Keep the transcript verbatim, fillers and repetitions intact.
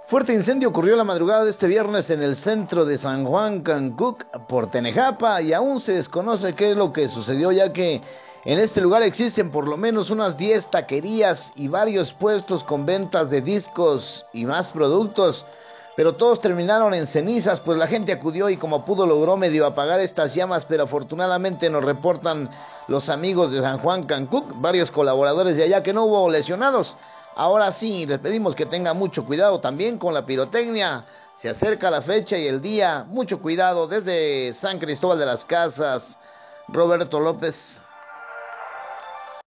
Fuerte incendio ocurrió la madrugada de este viernes en el centro de San Juan Cancuc por Tenejapa y aún se desconoce qué es lo que sucedió, ya que en este lugar existen por lo menos unas diez taquerías y varios puestos con ventas de discos y más productos, pero todos terminaron en cenizas, pues la gente acudió y como pudo logró medio apagar estas llamas, pero afortunadamente nos reportan los amigos de San Juan Cancuc, varios colaboradores de allá, que no hubo lesionados. Ahora sí, les pedimos que tengan mucho cuidado también con la pirotecnia. Se acerca la fecha y el día. Mucho cuidado desde San Cristóbal de las Casas. Roberto López.